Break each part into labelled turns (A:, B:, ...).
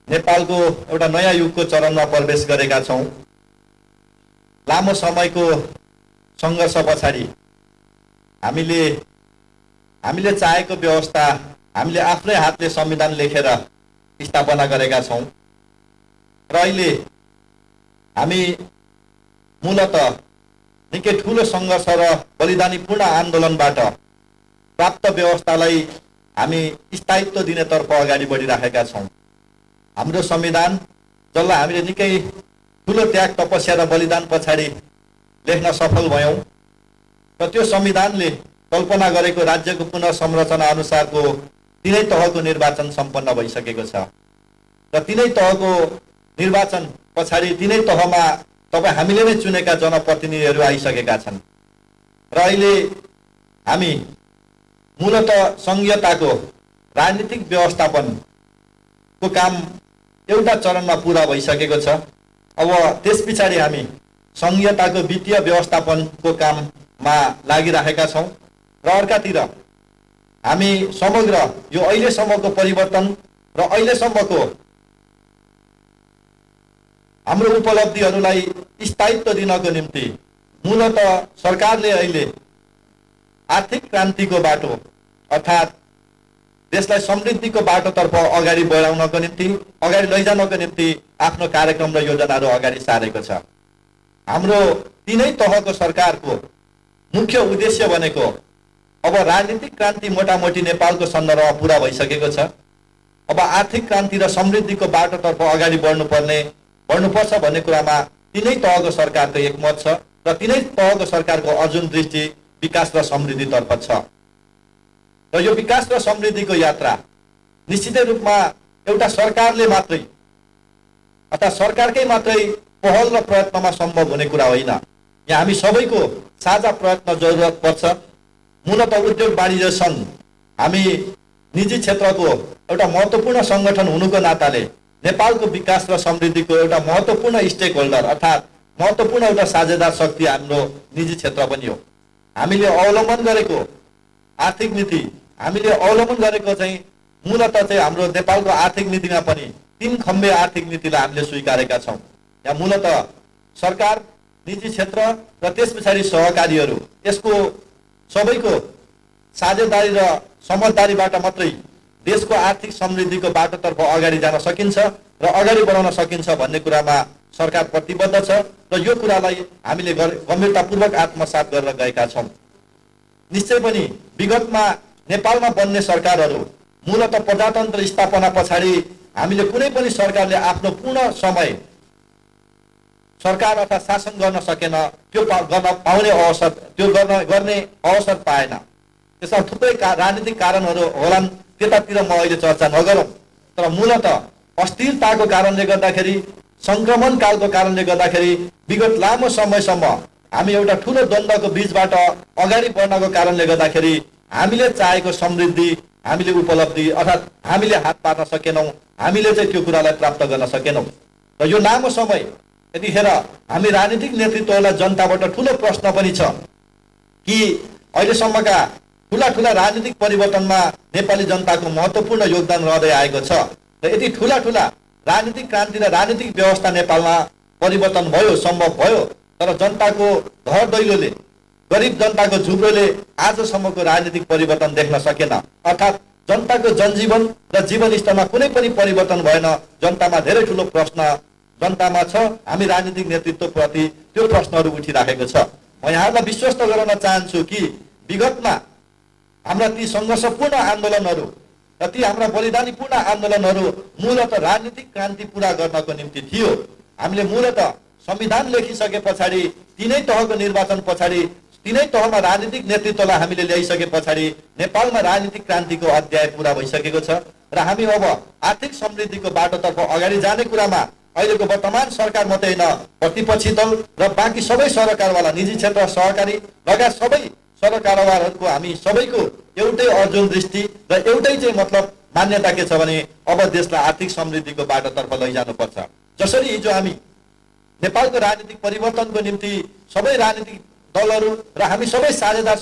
A: नेपालको एउटा नयाँ युगको चरणमा प्रवेश गरेका छौं। लामो समयको संघर्ष पछाडि हामीले चाहेको व्यवस्था हामीले आफ्नै हातले संविधान लेखेर स्थापना गरेका छौं र अहिले हामी मूलतः निकै ठूलो संघर्ष र बलिदानीपूर्ण आन्दोलनबाट प्राप्त व्यवस्थालाई हामी स्थायित्व दिनेतर्फ अगाडि बढिराखेका छौं। हाम्रो संविधान जसलाई हामीले निकै ठूलो त्याग तपस्या र बलिदान पछाडि लेख्न सफल भयौं र त्यो संविधानले कल्पना गरेको राज्यको पुनः संरचना अनुसारको तीनै तहको निर्वाचन सम्पन्न भइसकेको छ र तीनै तहको निर्वाचन पछाडि तीनै तहमा तपाईं हामीले नै चुनेका जनप्रतिनिधिहरू आइसकेका छन् र अहिले हामी मूलतः संघीयताको राजनीतिक व्यवस्थापनको काम एउटा चरणमा पूरा भइसकेको छ। अब त्यसपछि हामी संघीयताको वित्तीय व्यवस्थापनको काममा लागिरहेका छौं र अर्कातिर हामी समग्र यो अहिलेसम्मको परिवर्तन र अहिलेसम्मको हाम्रो उपलब्धिहरूलाई स्थायित्व दिनको निम्ति मूलतः सरकारले अहिले आर्थिक क्रान्तिको बाटो अर्थात् देशलाई समृद्धिको बाटोतर्फ अगाडि बढाउनको निम्ति अगाडि लैजानको निम्ति आफ्नो कार्यक्रम र योजनाहरू अगाडि सारेको छ। हाम्रो तीनै तहको सरकारको मुख्य उद्देश्य भनेको अब राजनीतिक क्रान्ति मोटामोटी नेपालको सन्दर्भमा पूरा भइसकेको छ। अब आर्थिक क्रान्ति र समृद्धिको बाटोतर्फ अगाडि बढ्नुपर्छ भन्ने कुरामा तीनै तहको सरकारको एकमत छ र तीनै तहको सरकारको अर्जुन दृष्टि विकास र समृद्धितर्फ छ र यो विकास र समृद्धिको यात्रा निश्चितै रूपमा एउटा सरकारले मात्रै अथवा सरकारकै मात्रै पहल र प्रयत्नमा सम्भव हुने कुरा होइन। यहाँ हामी सबैको साझा प्रयत्न जरुरत पर्छ। मूलतः उद्योग वाणिज्य संघ हामी निजी क्षेत्रको एउटा महत्त्वपूर्ण संगठन हुनुको नाताले नेपालको विकास र समृद्धिको एउटा महत्त्वपूर्ण स्टेक होल्डर अर्थात् महत्त्वपूर्ण एउटा साझेदार शक्ति हाम्रो निजी क्षेत्र पनि हो। हामीले अवलम्बन गरेको आर्थिक नीति हामीले अवलम्बन गरेको चाहिँ मूलतः चाहिँ हाम्रो नेपालको आर्थिक नीतिमा पनि 3 खम्बे आर्थिक नीतिलाई हामीले स्वीकारेका छौं। यहाँ मूलतः सरकार, निजी क्षेत्र र त्यसपछि सहकारीहरू यसको सबैको साझेदारी र समझदारीबाट मात्रै देशको आर्थिक समृद्धिको बाटोतर्फ अगाडि जान सकिन्छ र अगाडि बढाउन सकिन्छ भन्ने कुरामा सरकार प्रतिबद्ध छ र यो कुरालाई हामीले गम्भीरतापूर्वक आत्मसात गरेर गएका छौं। निश्चय पनि विगतमा नेपालमा बन्ने सरकारहरू मूलतः प्रजातन्त्र स्थापना पछाडि हामीले कुनै पनि सरकारले आफ्नो पूर्ण समय सरकार अथवा शासन गर्न सकेन, त्यो गर्न पाउने अवसर त्यो गर्ने अवसर पाएन। त्यसमा थुप्रै राजनीतिक कारणहरू होलान्, त्यतातिर म अहिले चर्चा नगरौं। तर मूलतः अस्थिरताको कारणले गर्दाखेरि संक्रमण कालको कारणले गर्दाखेरि विगत लामो समयसम्म हामी एउटा ठूलो द्वन्द्वको बीचबाट अगाडि बढ्नको कारणले गर्दाखेरि हामीले चाहेको समृद्धि हामीले उपलब्धि अर्थात् हामीले हात पार्न सकेनौं, हामीले चाहिँ त्यो कुरालाई प्राप्त गर्न सकेनौं। र यो लामो समय यतिखेर हामी राजनीतिक नेतृत्वलाई जनताबाट ठूलो प्रश्न पनि छ कि अहिलेसम्मका ठूला राजनीतिक परिवर्तनमा नेपाली जनताको महत्त्वपूर्ण योगदान रहँदै आएको छ र यति ठूला राजनीतिक क्रान्ति र राजनीतिक व्यवस्था नेपालमा परिवर्तन भयो, सम्भव भयो, तर जनताको घर दैलोले गरिब जनताको झुब्रोले आजसम्मको राजनीतिक परिवर्तन देख्न सकेन। अर्थात् जनताको जनजीवन र जीवन स्तरमा कुनै पनि परिवर्तन भएन। जनतामा धेरै ठूलो प्रश्न जनतामा छ। हामी राजनीतिक नेतृत्वप्रति त्यो प्रश्नहरू उठिराखेको छ। म यहाँलाई विश्वस्त गराउन चाहन्छु कि विगतमा हाम्रा ती संघर्षपूर्ण आन्दोलनहरू र ती हाम्रा बलिदानीपूर्ण आन्दोलनहरू मूलतः राजनीतिक क्रान्ति पूरा गर्नको निम्ति थियो। हामीले मूलतः संविधान लेखिसके पछाडि तीनै तहको निर्वाचन पछाडि तीनै तहमा राजनीतिक नेतृत्वलाई हामीले ल्याइसके पछाडि नेपालमा राजनीतिक क्रान्तिको अध्याय पूरा भइसकेको छ र हामी अब आर्थिक समृद्धिको बाटोतर्फ अगाडि जाने कुरामा अहिलेको वर्तमान सरकार मात्रै होइन, प्रतिपक्षी दल र बाँकी सबै सरकारवाला निजी क्षेत्र सहकारी लगायत सबै सरकारवालाहरूको हामी सबैको एउटै अर्जुन दृष्टि र एउटै चाहिँ मतलब मान्यता के छ भने अब देशलाई आर्थिक समृद्धिको बाटोतर्फ लैजानुपर्छ। जसरी हिजो हामी नेपालको राजनीतिक परिवर्तनको निम्ति सबै राजनीतिक दलहरू र हामी सबै साझेदार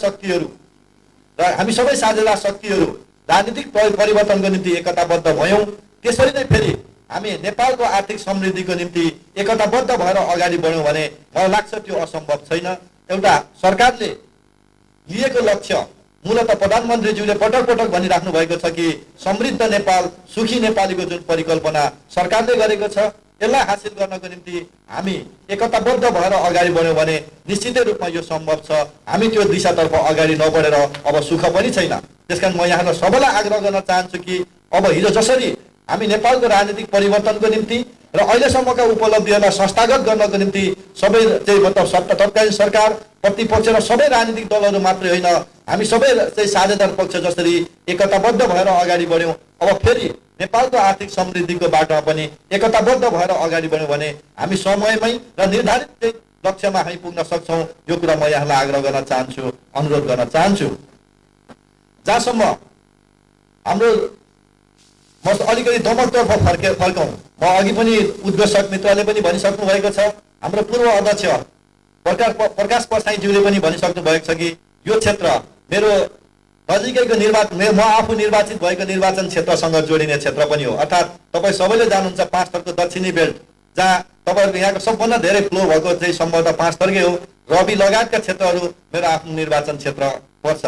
A: शक्तिहरू राजनीतिक परिवर्तनको निम्ति एकताबद्ध भयौं, त्यसरी नै फेरि हामी नेपालको आर्थिक समृद्धिको निम्ति एकताबद्ध भएर अगाडि बढ्यौँ भने मलाई लाग्छ त्यो असम्भव छैन। एउटा सरकारले लिएको लक्ष्य मूलतः प्रधानमन्त्रीज्यूले पटक पटक भनिराख्नु भएको छ कि समृद्ध नेपाल सुखी नेपालीको जुन परिकल्पना सरकारले गरेको छ यसलाई हासिल गर्नको निम्ति हामी एकताबद्ध भएर अगाडि बढ्यौँ भने निश्चितै रूपमा यो सम्भव छ। हामी त्यो दिशातर्फ अगाडि नबढेर अब सुख पनि छैन। त्यसकारण म यहाँलाई सबैलाई आग्रह गर्न चाहन्छु कि अब हिजो जसरी हामी नेपालको राजनीतिक परिवर्तनको निम्ति र अहिलेसम्मका उपलब्धिहरूलाई संस्थागत गर्नको निम्ति सबै चाहिँ मतलब तत्कालीन सरकार प्रतिपक्ष र सबै राजनीतिक दलहरू मात्रै होइन हामी सबै चाहिँ साझेदार पक्ष जसरी एकताबद्ध भएर अगाडि बढ्यौँ अब फेरि नेपालको आर्थिक समृद्धिको बाटोमा पनि एकताबद्ध भएर अगाडि बढ्यौँ भने हामी समयमै र निर्धारित लक्ष्यमा हामी पुग्न सक्छौँ। यो कुरा म यहाँलाई आग्रह गर्न चाहन्छु, अनुरोध गर्न चाहन्छु। जहाँसम्म हाम्रो म अलिकति दमकतर्फ फर्कौँ। म अघि पनि उद्घोषक मित्रले पनि भनिसक्नु भएको छ, हाम्रो पूर्व अध्यक्ष प्रकाश परसाईज्यूले पनि भनिसक्नु भएको छ कि यो क्षेत्र मेरो नजिकैको म आफू निर्वाचित भएको निर्वाचन क्षेत्रसँग जोडिने क्षेत्र पनि हो। अर्थात् तपाईँ सबैले जानुहुन्छ पाँचथरको दक्षिणी बेल्ट जहाँ तपाईँहरूको यहाँको सबभन्दा धेरै फ्लो भएको चाहिँ सम्भवतः पाँचथरकै हो। रवि लगायतका क्षेत्रहरू मेरो आफ्नो निर्वाचन क्षेत्र पर्छ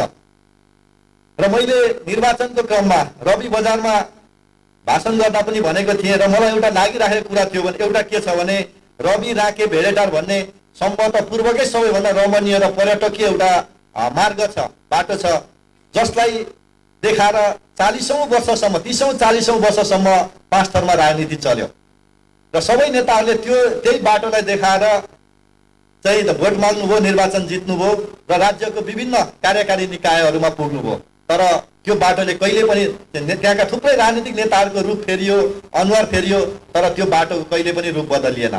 A: र मैले निर्वाचनको क्रममा रवि बजारमा भाषण गर्दा पनि भनेको थिएँ र मलाई एउटा लागिरहेको कुरा थियो भने एउटा के छ भने रवि राके भेडेटार भन्ने सम्भवतः पूर्वकै सबैभन्दा रमणीय र पर्यटकीय एउटा मार्ग छ, बाटो छ जसलाई देखाएर 40औं वर्षसम्म 30औं 40औं वर्षसम्म पाँचथरमा राजनीति चल्यो र सबै नेताहरूले त्यही बाटोलाई देखाएर चाहिँ भोट माग्नुभयो, निर्वाचन जित्नुभयो र राज्यको विभिन्न कार्यकारी निकायहरूमा पुग्नुभयो। तर त्यो बाटोले कहिले पनि त्यहाँका थुप्रै राजनीतिक नेताहरूको रूप फेरियो, अनुहार फेरियो, तर त्यो बाटोको कहिले पनि रूप बदलिएन।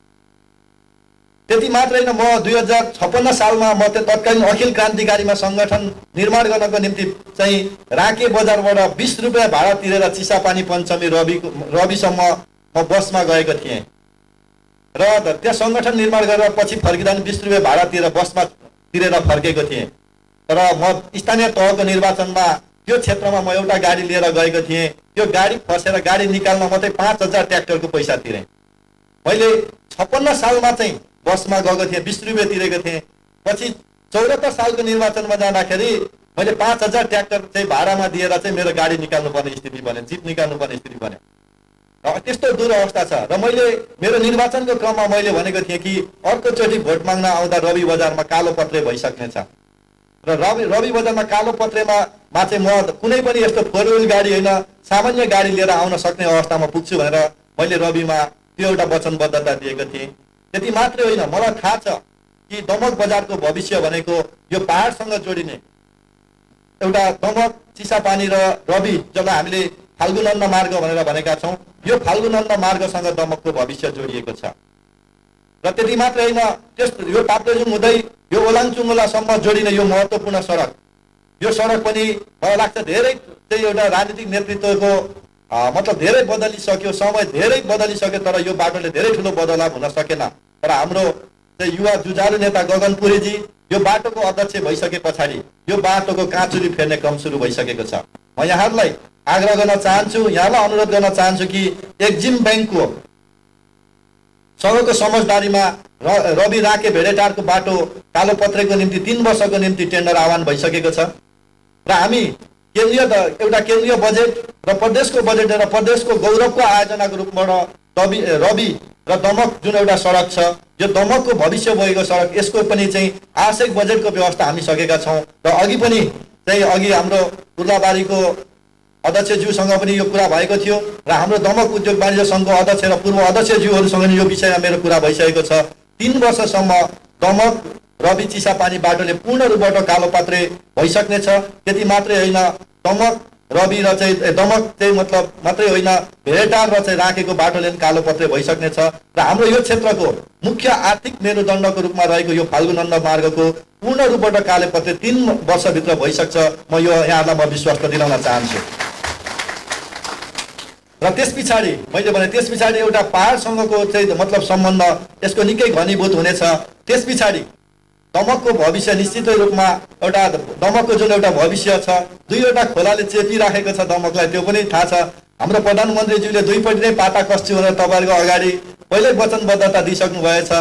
A: त्यति मात्र होइन, म 2056 सालमा म तत्कालीन अखिल क्रान्तिकारीमा संगठन निर्माण गर्नको निम्ति चाहिँ राके बजारबाट 20 रुपियाँ भाडा तिरेर चिसापानी पञ्चमी रविसम्म म बसमा गएको थिएँ र त्यहाँ संगठन निर्माण गरेर पछि फर्किँदा 20 रुपियाँ भाडा तिरेर बसमा तिरेर फर्केको थिएँ। तर म स्थानीय तहको निर्वाचनमा त्यो क्षेत्रमा म एउटा गाडी लिएर गएको थिएँ। त्यो गाडी फसेर गाडी निकाल्न मात्रै 5000 ट्र्याक्टरको पैसा तिरेँ। मैले 56 सालमा चाहिँ बसमा गएको थिएँ, 20 रुपियाँ तिरेको थिएँ। पछि 74 सालको निर्वाचनमा जाँदाखेरि मैले 5000 ट्र्याक्टर चाहिँ भाडामा दिएर चाहिँ मेरो गाडी निकाल्नुपर्ने स्थिति बन्यो, जिप निकाल्नुपर्ने स्थिति बन्यो र त्यस्तो दुरवस्था छ। र मैले मेरो निर्वाचनको क्रममा मैले भनेको थिएँ कि अर्कोचोटि भोट माग्न आउँदा रवि बजारमा कालो पत्रे भइसक्नेछ र रवि बजारमा कालो पत्रेमा चाहिँ म कुनै पनि यस्तो फोर व्हिल गाडी होइन सामान्य गाडी लिएर आउन सक्ने अवस्थामा पुग्छु भनेर मैले रविमा त्यो एउटा वचनबद्धता दिएको थिएँ। त्यति मात्रै होइन, मलाई थाहा छ कि दमक बजारको भविष्य भनेको यो पहाडसँग जोडिने एउटा दमक चिसापानी र रवि जसलाई हामीले फाल्गुनन्द मार्ग भनेर भनेका छौँ, यो फाल्गुनन्द मार्गसँग दमकको भविष्य जोडिएको छ। र त्यति मात्रै होइन, यो ताप्लेजुङ हुँदै यो ओलाङचुङ्गोलासम्म जोडिने यो महत्त्वपूर्ण सडक, यो सडक पनि मलाई लाग्छ धेरै चाहिँ एउटा राजनीतिक नेतृत्वको मतलब धेरै बदलिसक्यो, समय धेरै बदलिसक्यो, तर यो बाटोले धेरै ठुलो बदलाव हुन सकेन। तर हाम्रो चाहिँ युवा जुझारु नेता गगन पुरीजी यो बाटोको अध्यक्ष भइसके पछाडि यो बाटोको काँचुरी फेर्ने क्रम सुरु भइसकेको छ। म यहाँहरूलाई आग्रह गर्न चाहन्छु, यहाँलाई अनुरोध गर्न चाहन्छु कि एक्जिम ब्याङ्कको सँगको समझदारीमा रवि राके भेडेटारको बाटो कालोपत्रेको निम्ति 3 वर्षको निम्ति टेन्डर आह्वान भइसकेको छ र हामी एउटा केन्द्रीय बजेट र प्रदेशको बजेट र प्रदेशको गौरवको आयोजनाको रूपबाट रवि र दमक जुन एउटा सडक छ, यो दमकको भविष्य बोकेको सडक, यसको पनि चाहिँ आवश्यक बजेटको व्यवस्था हामी सकेका छौँ। र अघि पनि चाहिँ हाम्रो उर्लाबारीको अध्यक्षज्यूसँग पनि यो कुरा भएको थियो र हाम्रो दमक उद्योग वाणिज्य सङ्घको अध्यक्ष र पूर्व अध्यक्षज्यूहरूसँग पनि यो विषयमा मेरो कुरा भइसकेको छ। 3 वर्षसम्म दमक रवि चिसापानी बाटोले पूर्ण रूपबाट कालोपत्रे भइसक्नेछ। त्यति मात्रै होइन, दमक रवि र चाहिँ दमक चाहिँ मतलब मात्रै होइन, भेडेटार र चाहिँ राखेको बाटोले पनि कालोपत्रे भइसक्नेछ र हाम्रो यो क्षेत्रको मुख्य आर्थिक मेरुदण्डको रूपमा रहेको यो फाल्गुनन्द मार्गको पूर्ण रूपबाट कालोपत्रे 3 वर्षभित्र भइसक्छ। म यो यहाँलाई म विश्वास दिलाउन चाहन्छु। र त्यस पछाडि मैले भने त्यस पछाडि एउटा पहाडसँगको चाहिँ मतलब सम्बन्ध यसको निकै घनीभूत हुनेछ। त्यस पछाडि दमकको भविष्य निश्चितै रूपमा एउटा दमकको जुन एउटा भविष्य छ, 2वटा खोलाले चेपिराखेको छ दमकलाई, त्यो पनि थाहा छ। हाम्रो प्रधानमन्त्रीज्यूले दुईपट्टि नै पाता कस्छु भनेर तपाईहरुको अगाडि पहिल्यै वचनबद्धता दिइसक्नु भएछ।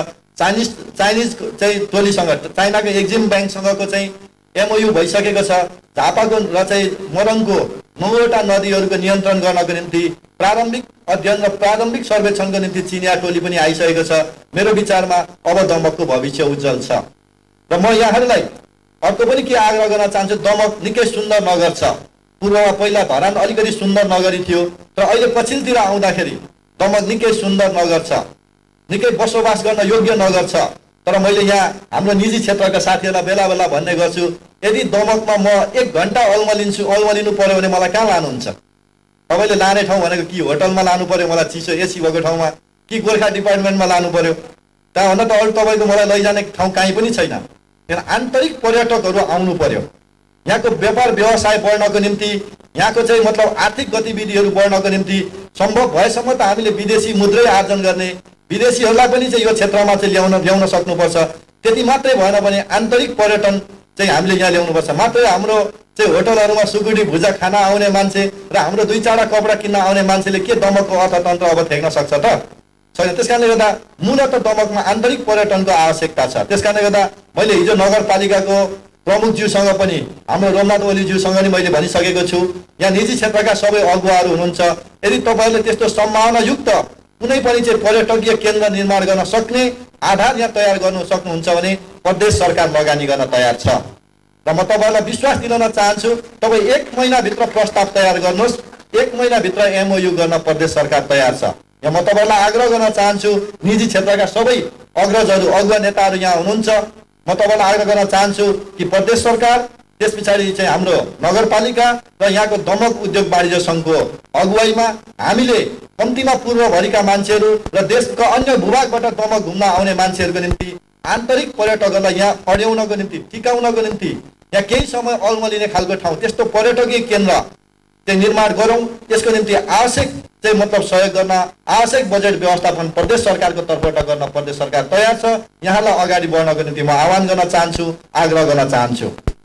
A: चाइनिज चाहिँ टोलीसँग चाइनाको एक्जिम ब्याङ्कसँगको चाहिँ एमओयू भइसकेको छ। झापाको र चाहिँ मोरङको 9वटा नदीहरूको नियन्त्रण गर्नको निम्ति प्रारम्भिक अध्ययन र प्रारम्भिक सर्वेक्षणको निम्ति चिनिया टोली पनि आइसकेको छ। मेरो विचारमा अब दमकको भविष्य उज्जवल छ र म यहाँहरूलाई अर्को पनि के आग्रह गर्न चाहन्छु, दमक निकै सुन्दर नगर छ। पूर्वमा पहिला धरान अलिकति सुन्दर नगरी थियो, तर अहिले पछिल्लोतिर आउँदाखेरि दमक निकै सुन्दर नगर छ, निकै बसोबास गर्न योग्य नगर छ। तर मैले यहाँ हाम्रो निजी क्षेत्रका साथीहरूलाई बेला बेला भन्ने गर्छु, यदि दमकमा म 1 घण्टा अल्मलिनु पर्यो भने मलाई कहाँ लानुहुन्छ? तपाईँले लाने ठाउँ भनेको कि होटलमा लानु पर्यो मलाई चिसो एसी भएको ठाउँमा, कि गोर्खा डिपार्टमेन्टमा लानु पर्यो? त्यहाँभन्दा त अरू तपाईँको मलाई लैजाने ठाउँ कहीँ पनि छैन। किन आन्तरिक पर्यटकहरू आउनु पर्यो। यहाँको व्यापार व्यवसाय बढ्नको निम्ति, यहाँको चाहिँ मतलब आर्थिक गतिविधिहरू बढ्नको निम्ति सम्भव भएसम्म त हामीले विदेशी मुद्रै आर्जन गर्ने, विदेशीहरूलाई पनि चाहिँ यो क्षेत्रमा चाहिँ ल्याउन सक्नुपर्छ। त्यति मात्रै भएन भने आन्तरिक पर्यटन चाहिँ हामीले यहाँ ल्याउनुपर्छ। मात्रै हाम्रो चाहिँ होटलहरूमा सुकुटी भुजा खाना आउने मान्छे र हाम्रो 2-4 कपडा किन्न आउने मान्छेले के दमकको अर्थतन्त्र अब थेक्न सक्छ त? छैन। त्यसकारणले गर्दा मूलत दमकमा आन्तरिक पर्यटनको आवश्यकता छ। त्यसकारणले गर्दा मैले हिजो नगरपालिकाको प्रमुखज्यूसँग पनि हाम्रो रोमनाथ ओलीज्यूसँग नि मैले भनिसकेको छु, यहाँ निजी क्षेत्रका सबै अगुवाहरू हुनुहुन्छ, यदि तपाईँहरूले त्यस्तो सम्भावनायुक्त कुनै पनि चाहिँ पर्यटकीय केन्द्र निर्माण गर्न सक्ने आधार यहाँ तयार गर्नु सक्नुहुन्छ भने प्रदेश सरकार लगानी गर्न तयार छ। र म तपाईँलाई विश्वास दिलाउन चाहन्छु, तपाईँ 1 महिनाभित्र प्रस्ताव तयार गर्नुहोस्, 1 महिनाभित्र एमओयू गर्न प्रदेश सरकार तयार छ। यहाँ म तपाईँलाई आग्रह गर्न चाहन्छु, निजी क्षेत्रका सबै अग्रजहरू अगुवा नेताहरू यहाँ हुनुहुन्छ, म तपाईँलाई आग्रह गर्न चाहन्छु कि प्रदेश सरकार, त्यस पछाडि चाहिँ हाम्रो नगरपालिका र यहाँको दमक उद्योग वाणिज्य सङ्घको अगुवाईमा हामीले कम्तीमा पूर्वभरिका मान्छेहरू र देशका अन्य भूभागबाट दमक घुम्न आउने मान्छेहरूको निम्ति आन्तरिक पर्यटकहरूलाई यहाँ अड्याउनको निम्ति, टिकाउनको निम्ति यहाँ केही समय अल्मलिने खालको ठाउँ, त्यस्तो पर्यटकीय केन्द्र चाहिँ निर्माण गरौँ। यसको निम्ति आवश्यक चाहिँ मतलब सहयोग गर्न, आवश्यक बजेट व्यवस्थापन प्रदेश सरकारको तर्फबाट गर्न प्रदेश सरकार तयार छ। यहाँलाई अगाडि बढ्नको निम्ति म आह्वान गर्न चाहन्छु, आग्रह गर्न चाहन्छु।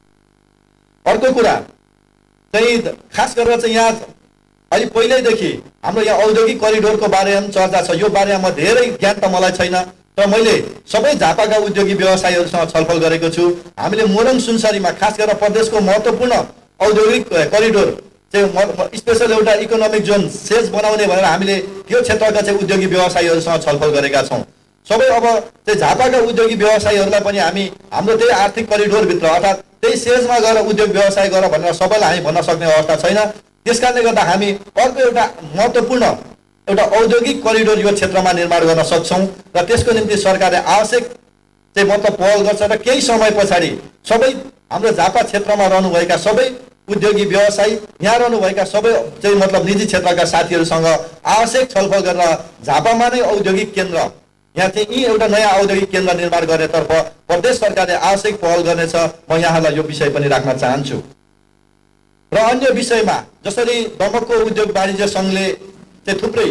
A: अर्को कुरा चाहिँ खास गरेर चाहिँ यहाँ अलि पहिल्यैदेखि हाम्रो यहाँ औद्योगिक करिडोरको बारेमा चर्चा छ। यो बारेमा धेरै ज्ञान त मलाई छैन, तर मैले सबै झापाका उद्योगी व्यवसायीहरूसँग छलफल गरेको छु। हामीले मोरङ सुनसरीमा खास गरेर प्रदेशको महत्त्वपूर्ण औद्योगिक करिडोर चाहिँ स्पेशल एउटा इकोनोमिक जोन सेज बनाउने भनेर हामीले त्यो क्षेत्रका चाहिँ उद्योगी व्यवसायीहरूसँग छलफल गरेका छौँ। सबै अब चाहिँ झापाका उद्योगी व्यवसायीहरूलाई पनि हामी हाम्रो त्यही आर्थिक करिडोरभित्र अर्थात् त्यही सेजमा गएर उद्योग व्यवसाय गर भनेर सबैलाई हामी भन्न सक्ने अवस्था छैन। त्यसकारणले गर्दा हामी अर्को एउटा महत्त्वपूर्ण एउटा औद्योगिक करिडोर यो क्षेत्रमा निर्माण गर्न सक्छौँ र त्यसको निम्ति सरकारले आवश्यक चाहिँ मतलब पहल गर्छ र केही समय पछाडि सबै हाम्रो झापा क्षेत्रमा रहनुभएका सबै उद्योगी व्यवसायी, यहाँ रहनुभएका सबै चाहिँ मतलब निजी क्षेत्रका साथीहरूसँग आवश्यक छलफल गरेर झापामा नै औद्योगिक केन्द्र, यहाँ चाहिँ यी एउटा नयाँ औद्योगिक केन्द्र निर्माण गर्नेतर्फ प्रदेश सरकारले आवश्यक पहल गर्नेछ। म यहाँलाई यो विषय पनि राख्न चाहन्छु। र अन्य विषयमा जसरी दमकको उद्योग वाणिज्य सङ्घले चाहिँ थुप्रै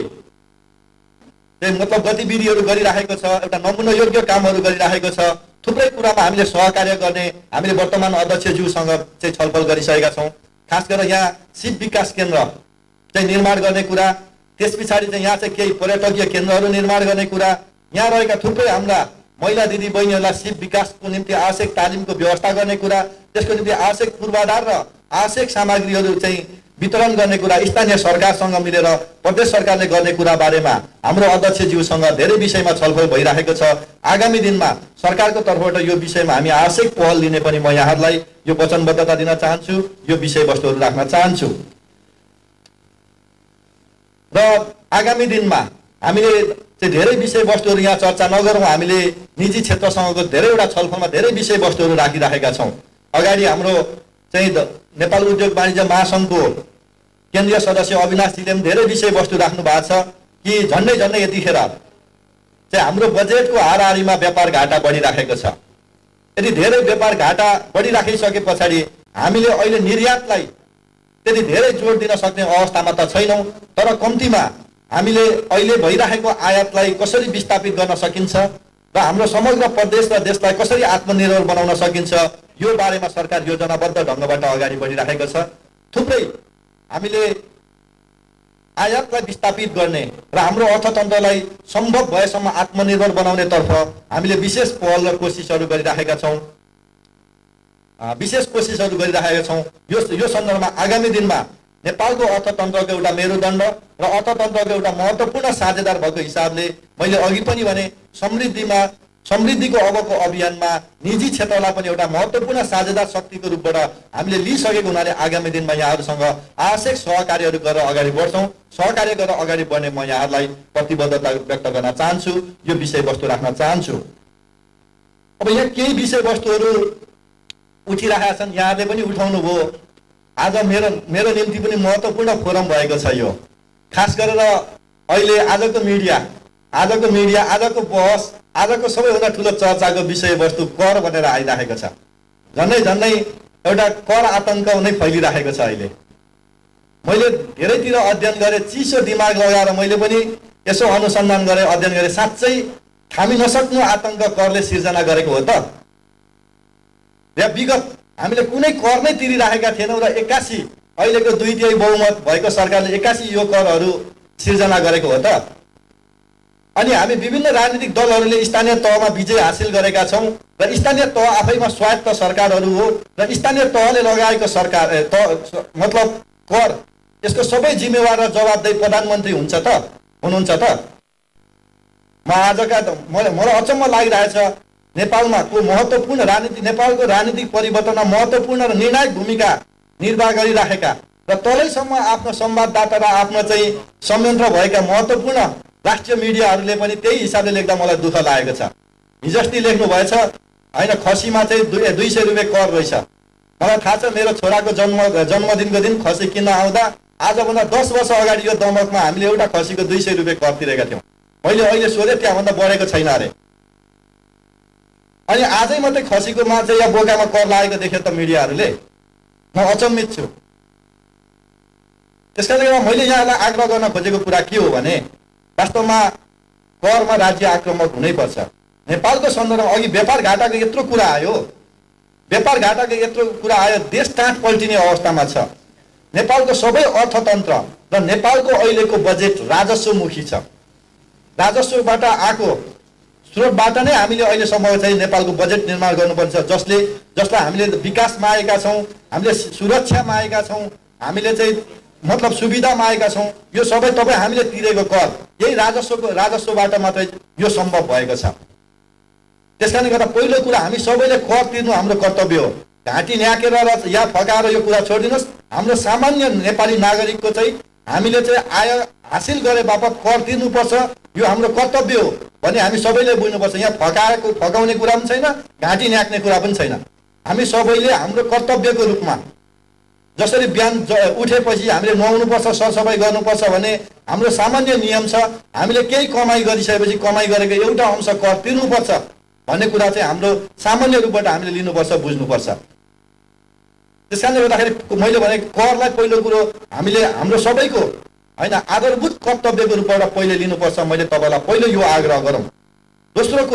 A: चाहिँ मतलब गतिविधिहरू गरिराखेको छ, एउटा नमुना योग्य कामहरू गरिराखेको छ, थुप्रै कुरामा हामीले सहकार्य गर्ने हामीले वर्तमान अध्यक्षज्यूसँग चाहिँ छलफल गरिसकेका छौँ। खास गरेर यहाँ सिप विकास केन्द्र चाहिँ निर्माण गर्ने कुरा, त्यस पछाडि चाहिँ यहाँ चाहिँ केही पर्यटकीय केन्द्रहरू निर्माण गर्ने कुरा, यहाँ रहेका थुप्रै हाम्रा महिला दिदी बहिनीहरूलाई सिप विकासको निम्ति आवश्यक तालिमको व्यवस्था गर्ने कुरा, त्यसको निम्ति आवश्यक पूर्वाधार र आवश्यक सामग्रीहरू चाहिँ वितरण गर्ने कुरा स्थानीय सरकारसँग मिलेर प्रदेश सरकारले गर्ने कुरा बारेमा हाम्रो अध्यक्षज्यूसँग धेरै विषयमा छलफल भइरहेको छ। आगामी दिनमा सरकारको तर्फबाट यो विषयमा हामी आवश्यक पहल लिने पनि म यहाँहरूलाई यो वचनबद्धता दिन चाहन्छु, यो विषयवस्तुहरू राख्न चाहन्छु। र आगामी दिनमा हामीले चाहिँ धेरै विषयवस्तुहरू यहाँ चर्चा नगरौँ, हामीले निजी क्षेत्रसँगको धेरैवटा छलफलमा धेरै विषयवस्तुहरू राखिराखेका छौँ। अगाडि हाम्रो चाहिँ नेपाल उद्योग वाणिज्य महासङ्घको केन्द्रीय सदस्य अविनाशजीले पनि धेरै विषयवस्तु राख्नु भएको छ कि झन्डै यतिखेर चाहिँ हाम्रो बजेटको हाराहारीमा व्यापार घाटा बढिराखेको छ। यदि धेरै व्यापार घाटा बढिराखिसके पछाडि हामीले अहिले निर्यातलाई त्यति धेरै जोड दिन सक्ने अवस्थामा त छैनौँ, तर कम्तीमा हामीले अहिले भइरहेको आयातलाई कसरी विस्थापित गर्न सकिन्छ र हाम्रो समग्र प्रदेश र देशलाई कसरी आत्मनिर्भर बनाउन सकिन्छ यो बारेमा सरकार योजनाबद्ध ढङ्गबाट अगाडि बढिरहेको छ। थुप्रै हामीले आयातलाई विस्थापित गर्ने र हाम्रो अर्थतन्त्रलाई सम्भव भएसम्म आत्मनिर्भर बनाउनेतर्फ हामीले विशेष पहल र कोसिसहरू गरिराखेका छौँ। यो सन्दर्भमा आगामी दिनमा नेपालको अर्थतन्त्रको एउटा मेरुदण्ड र अर्थतन्त्रको एउटा महत्त्वपूर्ण साझेदार भएको हिसाबले मैले अघि पनि भने समृद्धिको अबको अभियानमा निजी क्षेत्रलाई पनि एउटा महत्त्वपूर्ण साझेदार शक्तिको रूपबाट हामीले लिइसकेको हुनाले आगामी दिनमा यहाँहरूसँग आवश्यक सहकार्यहरू गरेर अगाडि बढ्छौँ। सहकार्य गरेर अगाडि बढ्ने म यहाँहरूलाई प्रतिबद्धता व्यक्त गर्न चाहन्छु, यो विषयवस्तु राख्न चाहन्छु। अब यहाँ केही विषयवस्तुहरू उठिरहेका छन्, यहाँहरूले पनि उठाउनु भयो। आज मेरो निम्ति पनि महत्त्वपूर्ण फोरम भएको छ यो। खास गरेर अहिले आजको मिडिया, आजको बहस, आजको सबैभन्दा ठुलो चर्चाको विषयवस्तु कर भनेर आइराखेको छ। झन्डै एउटा कर आतंक नै फैलिराखेको छ। अहिले मैले धेरैतिर अध्ययन गरेँ, चिसो दिमाग लगाएर मैले पनि यसो अनुसन्धान गरेँ, अध्ययन गरेँ। साँच्चै थामी नसक्नु आतंक करले सिर्जना गरेको हो त? या विगत हामीले कुनै कर नै तिरिराखेका थिएनौँ र 81 अहिलेको 2/3 बहुमत भएको सरकारले 81 यो करहरू सिर्जना गरेको हो त? अनि हामी विभिन्न राजनीतिक दलहरूले स्थानीय तहमा विजय हासिल गरेका छौँ र स्थानीय तह आफैमा स्वायत्त सरकारहरू हो र स्थानीय तहले लगाएको सरकार मतलब कर, यसको सबै जिम्मेवार र जवाबदेही प्रधानमन्त्री हुनुहुन्छ त? मलाई अचम्म लागिरहेछ नेपालमा महत्त्वपूर्ण नेपालको राजनीतिक परिवर्तनमा महत्त्वपूर्ण र निर्णायक भूमिका निर्वाह गरिराखेका र तलैसम्म आफ्नो संवाददाता र आफ्नो चाहिँ संयन्त्र भएका महत्त्वपूर्ण राष्ट्रिय मिडियाहरूले पनि त्यही हिसाबले लेख्दा मलाई दुःख लागेको छ। हिजोस्ति लेख्नु भएछ होइन, खसीमा चाहिँ 200 रुपियाँ कर रहेछ। मलाई थाहा छ, मेरो छोराको जन्मदिनको दिन खसी किन्न आउँदा आजभन्दा 10 वर्ष अगाडि यो दमकमा हामीले एउटा खसीको 200 रुपियाँ कर तिरेका थियौँ। मैले अहिले सोधेँ, त्यहाँभन्दा बढेको छैन अरे। अनि आजै मात्रै खसीको माछा या बोकामा कर लागेको देख्यो त मिडियाहरूले। म अचम्मित छु। त्यसकारणले गर्दा मैले यहाँलाई आग्रह गर्न खोजेको कुरा के हो भने वास्तवमा करमा राज्य आक्रामक हुनैपर्छ। नेपालको सन्दर्भमा अघि व्यापार घाटाको यत्रो कुरा आयो, देश टाँट पल्टिने अवस्थामा छ। नेपालको सबै अर्थतन्त्र र नेपालको अहिलेको बजेट राजस्वमुखी छ। राजस्वबाट आएको स्रोतबाट नै हामीले अहिलेसम्म चाहिँ नेपालको बजेट निर्माण गर्नुपर्छ, जसलाई हामीले विकास मागेका छौँ, हामीले सुरक्षा मागेका छौँ, हामीले चाहिँ मतलब सुविधा मागेका छौँ। यो सबै तपाईँ हामीले तिरेको कर, यही राजस्वबाट मात्रै यो सम्भव भएको छ। त्यसकारणले गर्दा पहिलो कुरा हामी सबैले कर तिर्नु हाम्रो कर्तव्य हो। घाँटी न्याकेर र या फकाएर यो कुरा छोडिदिनुहोस्। हाम्रो सामान्य नेपाली नागरिकको चाहिँ हामीले चाहिँ आय हासिल गरे बापत कर तिर्नुपर्छ, यो हाम्रो कर्तव्य हो भने हामी सबैले बुझ्नुपर्छ। यहाँ फकाउने कुरा पनि छैन, घाँटी न्याक्ने कुरा पनि छैन। हामी सबैले हाम्रो कर्तव्यको रूपमा जसरी बिहान उठेपछि हामीले नुहाउनुपर्छ, सरसफाइ गर्नुपर्छ भने हाम्रो सामान्य नियम छ। हामीले केही कमाइ गरिसकेपछि कमाइ गरेको एउटा अंश कर तिर्नुपर्छ भन्ने कुरा चाहिँ हाम्रो सामान्य रूपबाट हामीले लिनुपर्छ, बुझ्नुपर्छ। त्यसकारणले गर्दाखेरि मैले भने करलाई पहिलो कुरो हामीले हाम्रो सबैको होइन आधारभूत कर्तव्यको रूपबाट पहिले लिनुपर्छ। मैले तपाईँलाई पहिलो यो आग्रह गरौँ। दोस्रो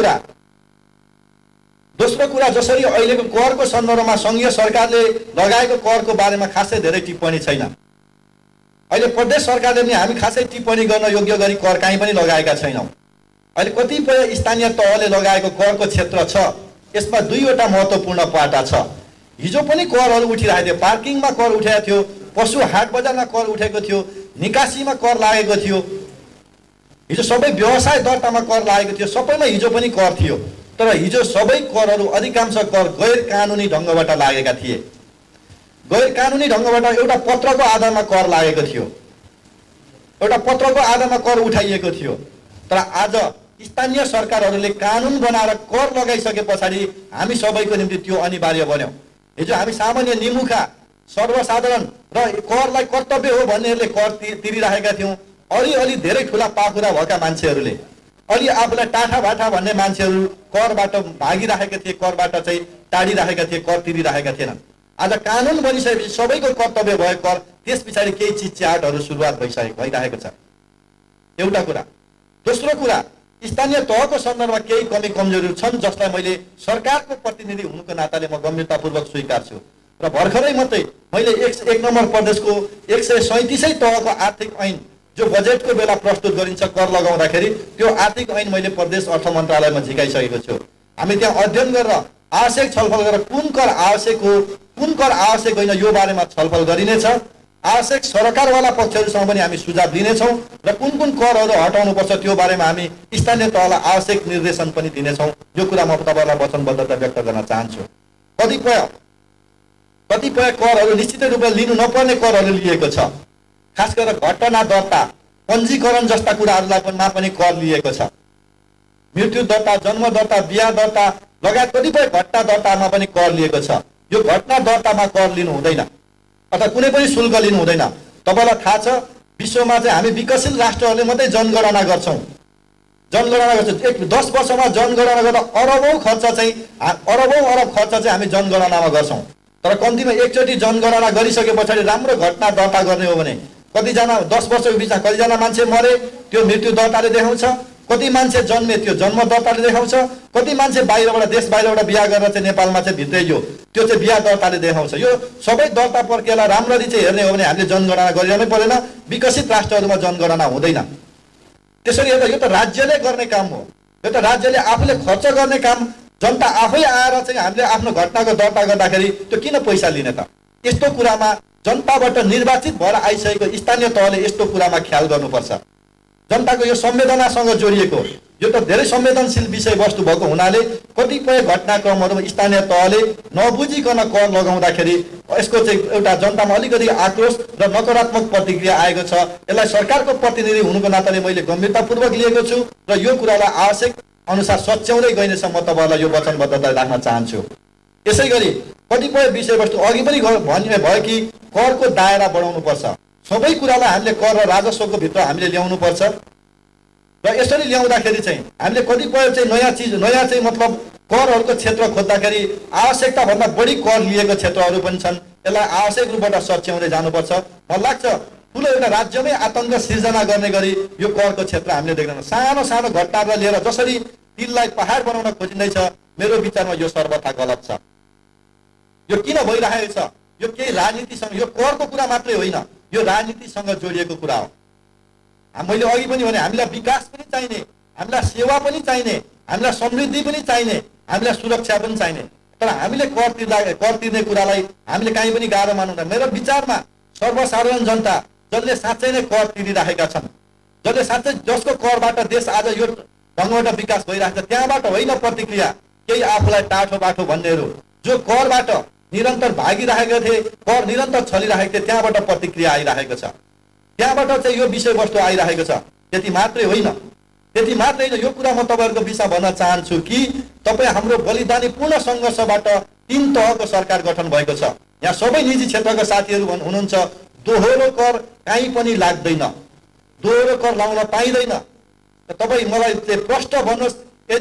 A: कुरा जसरी अहिलेको करको सन्दर्भमा सङ्घीय सरकारले लगाएको करको बारेमा खासै धेरै टिप्पणी छैन। अहिले प्रदेश सरकारले पनि हामी खासै टिप्पणी गर्न योग्य गरी कर काहीँ पनि लगाएका छैनौँ। अहिले कतिपय स्थानीय तहले लगाएको करको क्षेत्र छ, यसमा दुईवटा महत्त्वपूर्ण पाटा छ। हिजो पनि करहरू उठिरहेको थियो, पार्किङमा कर उठेको थियो, पशु हाट बजारमा कर उठेको थियो, निकासीमा कर लागेको थियो, हिजो सबै व्यवसाय दर्तामा कर लागेको थियो, सबैमा हिजो पनि कर थियो। तर हिजो सबै करहरू अधिकांश कर गैर कानुनी ढङ्गबाट लागेका थिए। गैर कानुनी ढङ्गबाट एउटा पत्रको आधारमा कर लागेको थियो, एउटा पत्रको आधारमा कर उठाइएको थियो। तर आज स्थानीय सरकारहरूले कानुन बनाएर कर लगाइसके पछाडि हामी सबैको निम्ति त्यो अनिवार्य बन्यो। हिजो हामी सामान्य निमुखा सर्वसाधारण र करलाई कर्तव्य हो भन्नेहरूले कर तिरिराखेका थियौँ। अलि धेरै ठुला पाखुरा भएका मान्छेहरूले, अलि आफूलाई टाठा भाटा भन्ने मान्छेहरू करबाट भागिराखेका थिए, करबाट चाहिँ टाढिराखेका थिए, कर तिरिराखेका थिएनन्। आज कानुन बनिसकेपछि सबैको कर्तव्य भयो कर, त्यस पछाडि केही चिटचाटहरू सुरुवात भइरहेको छ। एउटा कुरा। दोस्रो कुरा, स्थानीय तहको सन्दर्भमा केही कमी कमजोरीहरू छन् जसलाई मैले सरकारको प्रतिनिधि हुनुको नाताले म गम्भीरतापूर्वक स्वीकार्छु। र भर्खरै मात्रै मैले 1 नम्बर प्रदेशको 137 तहको आर्थिक ऐन जो बजेटको बेला प्रस्तुत गरिन्छ कर लगाउँदाखेरि त्यो आर्थिक ऐन मैले प्रदेश अर्थ मन्त्रालयमा झिकाइसकेको छु। हामी त्यहाँ अध्ययन गरेर आवश्यक छलफल गरेर कुन कर आवश्यक हो कुन कर आवश्यक होइन यो बारेमा छलफल गरिनेछ। आवश्यक सरकारवाला पक्षहरूसँग पनि हामी सुझाव दिनेछौँ र कुन करहरू हटाउनुपर्छ त्यो बारेमा हामी स्थानीय तहलाई आवश्यक निर्देशन पनि दिनेछौँ। यो कुरा म तपाईँलाई वचनबद्धता व्यक्त गर्न चाहन्छु। कतिपय करहरू निश्चित रूपमा लिनु नपर्ने करहरू लिएको छ। खास गरेर घटना दर्ता पञ्जीकरण जस्ता कुराहरूलाई पनि कर लिएको छ। मृत्यु दर्ता जन्म दर्ता बिहा दर्ता लगायत कतिपय घटना दर्तामा पनि कर लिएको छ। यो घटना दर्तामा कर लिनु हुँदैन अथवा कुनै पनि शुल्क लिनु हुँदैन। तपाईँलाई थाहा छ विश्वमा चाहिँ हामी विकसित राष्ट्रहरूले मात्रै जनगणना गर्छौँ। जनगणना गर्छौँ 10 वर्षमा जनगणना गर्दा अरबौं अरब खर्च चाहिँ हामी जनगणनामा गर्छौँ। तर कम्तीमा एकचोटि जनगणना गरिसके पछाडि राम्रो घटना दर्ता गर्ने हो भने कतिजना 10 वर्षको बिचमा कतिजना मान्छे मरे त्यो मृत्यु दर्ताले देखाउँछ, कति मान्छे जन्मे त्यो जन्म दर्ताले देखाउँछ, कति मान्छे बाहिरबाट देश बाहिरबाट बिहा गरेर चाहिँ नेपालमा चाहिँ भित्रियो त्यो चाहिँ बिहा दर्ताले देखाउँछ। यो सबै दर्ता प्रक्रियालाई राम्ररी चाहिँ हेर्ने हो भने हामीले जनगणना गरिरहनै पर्दैन। विकसित राष्ट्रहरूमा जनगणना हुँदैन। त्यसरी हेर्दा यो त राज्यले गर्ने काम हो। यो त राज्यले आफूले खर्च गर्ने काम। जनता आफै आएर चाहिँ हामीले आफ्नो घटनाको दर्ता गर्दाखेरि त्यो किन पैसा लिने त? यस्तो कुरामा जनताबाट निर्वाचित भएर आइसकेको स्थानीय तहले यस्तो कुरामा ख्याल गर्नुपर्छ। जनताको यो संवेदनासँग जोडिएको यो त धेरै संवेदनशील विषयवस्तु भएको हुनाले कतिपय घटनाक्रमहरूमा स्थानीय तहले नबुझिकन कर लगाउँदाखेरि यसको चाहिँ एउटा जनतामा अलिकति आक्रोश र नकारात्मक प्रतिक्रिया आएको छ। यसलाई सरकारको प्रतिनिधि हुनुको नाताले मैले गम्भीरतापूर्वक लिएको छु र यो कुरालाई आवश्यक अनुसार सच्याउँदै गइनेछ। म तपाईँलाई यो वचनबद्धता राख्न चाहन्छु। यसै गरी कतिपय विषयवस्तु अघि पनि भन्ने भयो कि करको दायरा बढाउनुपर्छ। सबै कुरालाई हामीले कर र राजस्वको भित्र हामीले ल्याउनुपर्छ र यसरी ल्याउँदाखेरि चाहिँ हामीले कतिपय चाहिँ नयाँ चाहिँ मतलब करहरूको क्षेत्र खोज्दाखेरि आवश्यकताभन्दा बढी कर लिएको क्षेत्रहरू पनि छन्। यसलाई आवश्यक रूपबाट सच्याउँदै जानुपर्छ। मलाई लाग्छ ठुलो एउटा राज्यमै आतंक सिर्जना गर्ने गरी यो करको क्षेत्र हामीले देख्दैनौँ। सानो सानो घटनालाई लिएर जसरी तिललाई पहाड बनाउन खोजिँदैछ मेरो विचारमा यो सर्वथा गलत छ। यो किन भइरहेको छ? यो केही राजनीतिसँग यो करको कुरा मात्रै होइन, यो राजनीतिसँग जोडिएको कुरा हो। मैले अघि पनि भने हामीलाई विकास पनि चाहिने, हामीलाई सेवा पनि चाहिने, हामीलाई समृद्धि पनि चाहिने, हामीलाई सुरक्षा पनि चाहिने। तर हामीले कर तिर्ने कुरालाई हामीले कहीँ पनि गाह्रो मान्दैनौँ। मेरो विचारमा सर्वसाधारण जनता जसले साँच्चै नै कर तिरिराखेका छन्, जसले साँच्चै जसको करबाट देश आज यो ढङ्गबाट विकास भइरहेको छ त्यहाँबाट होइन प्रतिक्रिया केही आफूलाई टाठो बाठो भन्नेहरू जो करबाट निरन्तर भागिरहेका थिए, कर निरन्तर छलिरहेको थिए, त्यहाँबाट प्रतिक्रिया आइरहेको छ। त्यहाँबाट चाहिँ यो विषयवस्तु आइरहेको छ। त्यति मात्रै होइन यो कुरा म तपाईँहरूको विषय भन्न चाहन्छु कि तपाईँ हाम्रो बलिदानी पूर्ण सङ्घर्षबाट 3 तहको सरकार गठन भएको छ। यहाँ सबै निजी क्षेत्रका साथीहरू हुनुहुन्छ। दोहोरो कर कहीँ पनि लाग्दैन, दोहोरो कर लाउन पाइँदैन। तपाईँ मलाई प्रश्न भन्नुहोस्,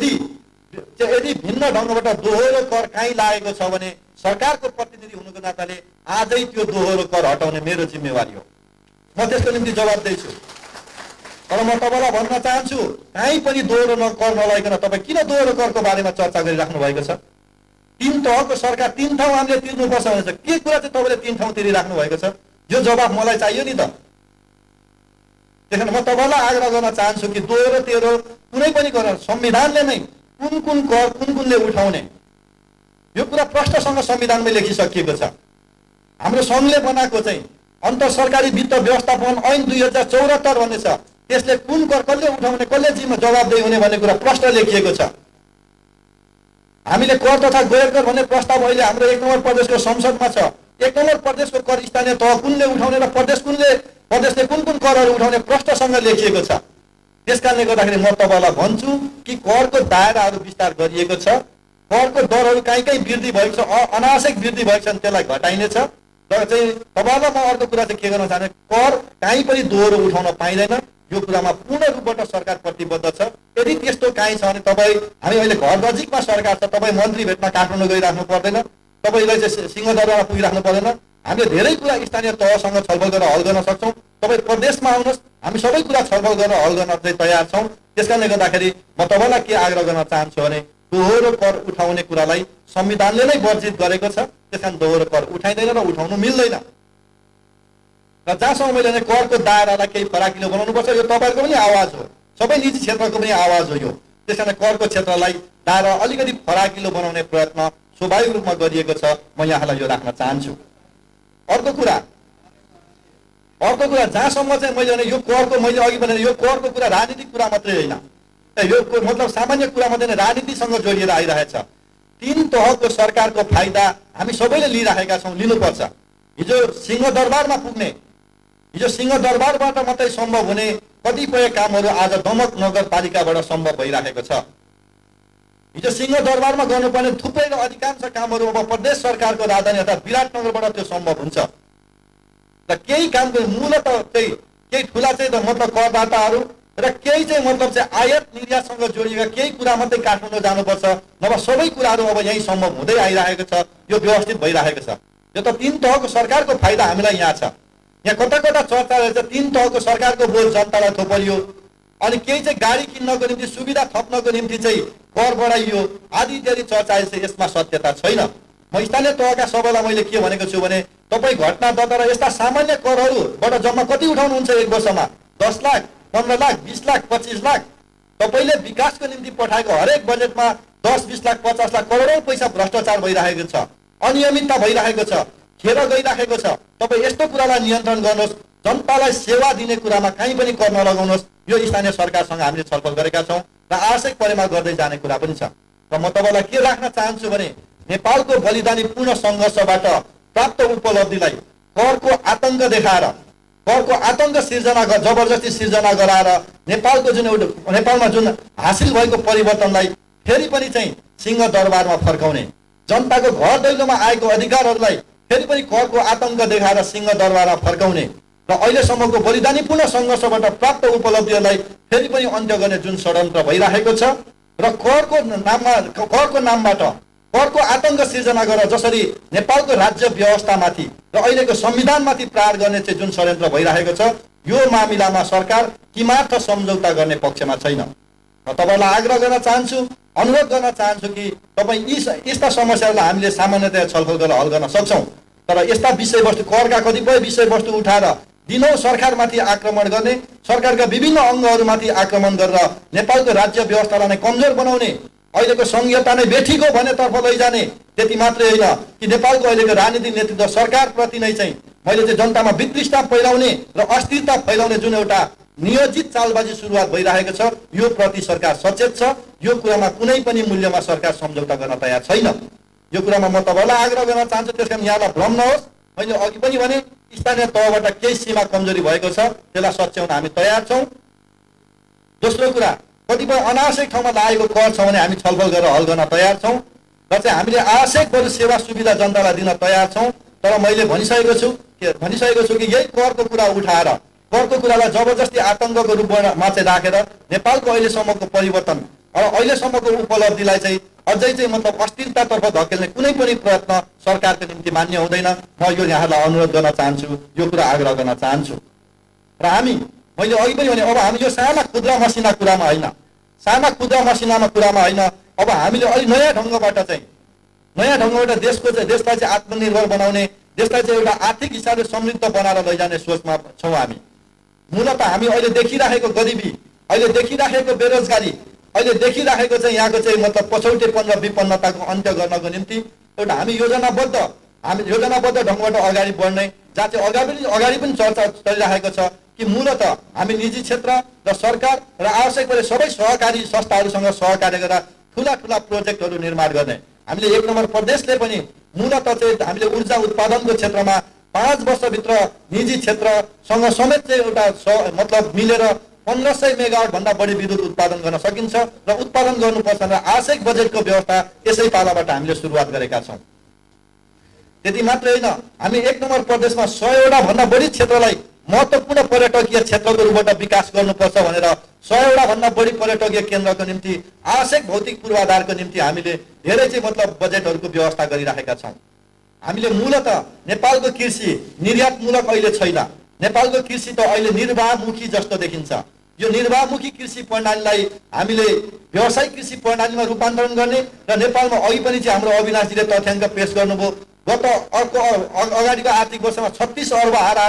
A: यदि भिन्न ढङ्गबाट दोहोरो कर कहीँ लागेको छ भने सरकारको प्रतिनिधि हुनुको नाताले आजै त्यो दोहोरो कर हटाउने मेरो जिम्मेवारी हो। म त्यसको निम्ति जवाबदेही छु। तर म तपाईँलाई भन्न चाहन्छु कहीँ पनि दोहोरो कर नलाइकन तपाईँ किन दोहोरो करको बारेमा चर्चा गरिराख्नु भएको छ? 3 तहको सरकार 3 ठाउँ हामीले तिर्नुपर्छ भनेर के कुरा चाहिँ तपाईँले 3 ठाउँ तिरिराख्नु भएको छ? यो जवाब मलाई चाहियो नि त। त्यसैले म तपाईँलाई आग्रह गर्न चाहन्छु कि दोहोरो तेह्रो कुनै पनि गरेर संविधानले नै कुन कर कुनले उठाउने यो कुरा प्रश्नसँग संविधानमै लेखिसकिएको छ। हाम्रो सङ्घले बनाएको चाहिँ अन्तर सरकारी वित्त व्यवस्थापन ऐन 2074 भन्ने छ। त्यसले कुन कर कसले उठाउने कसले जवाबदेही हुने भन्ने कुरा प्रश्न लेखिएको छ। हामीले कर तथा गैर कर भन्ने प्रस्ताव अहिले हाम्रो 1 नम्बर प्रदेशको संसदमा छ। 1 नम्बर प्रदेशको कर स्थानीय तह कुनले उठाउने र प्रदेशले कुन करहरू उठाउने प्रश्नसँग लेखिएको छ। त्यसकारणले गर्दाखेरि म तपाईँलाई भन्छु कि करको दायराहरू विस्तार गरिएको छ। करको दरहरू कहीँ वृद्धि भएको छ, अनावश्यक वृद्धि भएको छ, त्यसलाई घटाइनेछ। र चाहिँ तपाईँलाई म अर्को कुरा चाहिँ के गर्न चाहन्छु, कर कहीँ पनि दोहोरो उठाउन पाइँदैन। यो कुरामा पूर्ण रूपबाट सरकार प्रतिबद्ध छ। यदि त्यस्तो कहीँ छ भने तपाईँ हामी अहिले घर नजिकमा सरकार छ, तपाईँ मन्त्री भेट्न काठमाडौँ गइराख्नु पर्दैन, तपाईँलाई चाहिँ सिंहदरबारमा पुगिराख्नु पर्दैन। हामीले धेरै कुरा स्थानीय तहसँग छलफल गरेर हल गर्न सक्छौँ। तपाईँ प्रदेशमा आउनुहोस्, हामी सबै कुरा छलफल गरेर हल गर्न चाहिँ तयार छौँ। त्यसकारणले गर्दाखेरि म तपाईँलाई के आग्रह गर्न चाहन्छु भने दोहोरो कर उठाउने कुरालाई संविधानले नै वर्जित गरेको छ। त्यसकारण दोहोरो कर उठाइँदैन र उठाउनु मिल्दैन। र जहाँसम्म मैले भने करको दायरालाई केही फराकिलो बनाउनुपर्छ, यो तपाईँहरूको पनि आवाज हो, सबै निजी क्षेत्रको पनि आवाज हो यो। त्यस कारण करको क्षेत्रलाई दायरा अलिकति फराकिलो बनाउने प्रयत्न स्वाभाविक रूपमा गरिएको छ, म यहाँलाई यो राख्न चाहन्छु। अर्को कुरा जहाँसम्म चाहिँ मैले भने यो करको, मैले अघि भने यो करको कुरा राजनीतिक कुरा मात्रै होइन, यो मतलब सामान्य कुरा मात्रै राजनीतिसँग जोडिएर आइरहेछ। 3 तहको सरकारको फाइदा हामी सबैले लिइराखेका छौँ, लिनुपर्छ। हिजो सिंहदरबारमा पुग्ने, हिजो सिंहदरबारबाट मात्रै सम्भव हुने कतिपय कामहरू आज दमक नगरपालिकाबाट सम्भव भइरहेको छ। हिजो सिंहदरबारमा गर्नुपर्ने थुप्रै र अधिकांश कामहरू अब प्रदेश सरकारको राजधानी अर्थात् विराटनगरबाट त्यो सम्भव हुन्छ। र केही कामको मूलत चाहिँ केही ठुला चाहिँ मतलब करदाताहरू र केही चाहिँ मतलब चाहिँ आयात निर्यातसँग जोडिएका केही कुरा मात्रै काठमाडौँ जानुपर्छ, नभए सबै कुराहरू अब यहीँ सम्भव हुँदै आइरहेको छ, यो व्यवस्थित भइरहेको छ। यो त 3 तहको सरकारको फाइदा हामीलाई यहाँ छ। यहाँ कता कता चर्चा रहेछ 3 तहको सरकारको बोझ जनतालाई थोपरियो, अनि केही चाहिँ गाडी किन्नको निम्ति सुविधा थप्नको निम्ति चाहिँ कर बढाइयो आदि इत्यादि चर्चा छ। यसमा सत्यता छैन। म स्थानीय तहका सबैलाई मैले के भनेको छु भने तपाईँ घटना दर्ता र यस्ता सामान्य करहरूबाट जम्मा कति उठाउनुहुन्छ एक वर्षमा? 10 लाख, 15 लाख, 20 लाख, 25 लाख। तपाईँले विकासको निम्ति पठाएको हरेक बजेटमा 10, 20 लाख, 50 लाख करोडौँ पैसा भ्रष्टाचार भइरहेको छ, अनियमितता भइरहेको छ, खेर गइरहेको छ। तपाईँ यस्तो कुरालाई नियन्त्रण गर्नुहोस्, जनतालाई सेवा दिने कुरामा कहीँ पनि कर नलगाउनुहोस्। यो स्थानीय सरकारसँग हामीले छलफल गरेका छौँ र आवश्यक परेमा गर्दै जाने कुरा पनि छ। र म तपाईँलाई के राख्न चाहन्छु भने नेपालको बलिदानी पूर्ण सङ्घर्षबाट प्राप्त उपलब्धिलाई करको आतंक देखाएर, करको आतंक सिर्जना जबरजस्ती सिर्जना गराएर नेपालमा जुन हासिल भएको परिवर्तनलाई फेरि पनि चाहिँ सिंहदरबारमा फर्काउने, जनताको घर दैलोमा आएको अधिकारहरूलाई फेरि पनि करको आतंक देखाएर सिंहदरबारमा फर्काउने र अहिलेसम्मको बलिदानीपूर्ण सङ्घर्षबाट प्राप्त उपलब्धिहरूलाई फेरि पनि अन्त्य गर्ने जुन षड्यन्त्र भइरहेको छ र करको नामबाट करको आतंक सिर्जना गरेर जसरी नेपालको राज्य व्यवस्थामाथि र अहिलेको संविधानमाथि प्रहार गर्ने चाहिँ जुन षड्यन्त्र भइरहेको छ, यो मामिलामा सरकार किमार्थ सम्झौता गर्ने पक्षमा छैन। र तपाईँलाई आग्रह गर्न चाहन्छु, अनुरोध गर्न चाहन्छु कि तपाईँ यस्ता समस्याहरूलाई हामीले सामान्यतया छलफल गरेर हल गर्न सक्छौँ, तर यस्ता विषयवस्तु करका कतिपय विषयवस्तु उठाएर दिनौँ सरकारमाथि आक्रमण गर्ने, सरकारका विभिन्न अङ्गहरूमाथि आक्रमण गरेर नेपालको राज्य व्यवस्थालाई नै कमजोर बनाउने, अहिलेको संघीयता नै बेठीको भन्नेतर्फ लैजाने, त्यति मात्रै होइन कि नेपालको अहिलेको राजनीतिक नेतृत्व सरकारप्रति नै चाहिँ मैले चाहिँ जनतामा वितृष्णा फैलाउने र अस्थिरता फैलाउने जुन एउटा नियोजित चालबाजी सुरुवात भइरहेको छ, यो प्रति सरकार सचेत छ। यो कुरामा कुनै पनि मूल्यमा सरकार सम्झौता गर्न तयार छैन। यो कुरामा म तपाईँलाई आग्रह गर्न चाहन्छु। त्यसकारण यहाँलाई भ्रम नहोस्, मैले अघि पनि भने स्थानीय तहबाट केही सीमा कमजोरी भएको छ, त्यसलाई सच्याउन हामी तयार छौँ। दोस्रो कुरा, कतिपय अनावश्यक ठाउँमा लागेको कर छ भने हामी छलफल गरेर हल गर्न तयार छौँ र चाहिँ हामीले आवश्यक बरु सेवा सुविधा जनतालाई दिन तयार छौँ। तर मैले भनिसकेको छु कि यही करको कुरा उठाएर करको कुरालाई जबरजस्ती आतङ्कको रूपमा चाहिँ राखेर नेपालको अहिलेसम्मको परिवर्तन र अहिलेसम्मको उपलब्धिलाई चाहिँ अझै चाहिँ मतलब अस्थिरतातर्फ धकेल्ने कुनै पनि प्रयत्न सरकारको निम्ति मान्य हुँदैन। म यो यहाँलाई अनुरोध गर्न चाहन्छु, यो कुरा आग्रह गर्न चाहन्छु। र मैले अघि पनि भने अब हामी यो साना खुद्रा मसिना कुरामा होइन, अब हामीले अलिक नयाँ ढङ्गबाट देशलाई चाहिँ आत्मनिर्भर बनाउने, देशलाई चाहिँ एउटा आर्थिक हिसाबले समृद्ध बनाएर लैजाने सोचमा छौँ हामी। मूलतः हामी अहिले देखिराखेको गरिबी, अहिले देखिराखेको बेरोजगारी, अहिले देखिराखेको चाहिँ यहाँको चाहिँ मतलब पछौटेपन र विपन्नताको अन्त्य गर्नको निम्ति एउटा हामी योजनाबद्ध ढङ्गबाट अगाडि बढ्ने, जहाँ चाहिँ अगाडि पनि चर्चा चलिरहेको छ कि मूलतः हामी निजी क्षेत्र र सरकार र आवश्यक परे सबै सहकारी संस्थाहरूसँग सहकार्य गरेर ठुला प्रोजेक्टहरू निर्माण गर्ने। हामीले 1 नम्बर प्रदेशले पनि मूलतः चाहिँ हामीले ऊर्जा उत्पादनको क्षेत्रमा 5 वर्षभित्र निजी क्षेत्रसँग समेत चाहिँ एउटा मतलब मिलेर 1500 मेगावाट भन्दा बढी विद्युत उत्पादन गर्न सकिन्छ र उत्पादन गर्नुपर्छ र आवश्यक बजेटको व्यवस्था यसै पालाबाट हामीले सुरुवात गरेका छौँ। त्यति मात्रै होइन, हामी 1 नम्बर प्रदेशमा 100 भन्दा बढी क्षेत्रलाई महत्त्वपूर्ण पर्यटकीय क्षेत्रको रूपबाट विकास गर्नुपर्छ भनेर 100 भन्दा बढी पर्यटकीय केन्द्रको निम्ति आवश्यक भौतिक पूर्वाधारको निम्ति हामीले धेरै चाहिँ मतलब बजेटहरूको व्यवस्था गरिराखेका छौँ। हामीले मूलतः नेपालको कृषि निर्यातमूलक अहिले छैन। नेपालको कृषि त अहिले निर्वाहमुखी जस्तो देखिन्छ। यो निर्वाहमुखी कृषि प्रणालीलाई हामीले व्यावसायिक कृषि प्रणालीमा रूपान्तरण गर्ने र नेपालमा अघि पनि चाहिँ हाम्रो अविनाशजीले तथ्याङ्क पेश गर्नुभयो, गत अगाडिको आर्थिक वर्षमा 36 अर्ब हाराहारी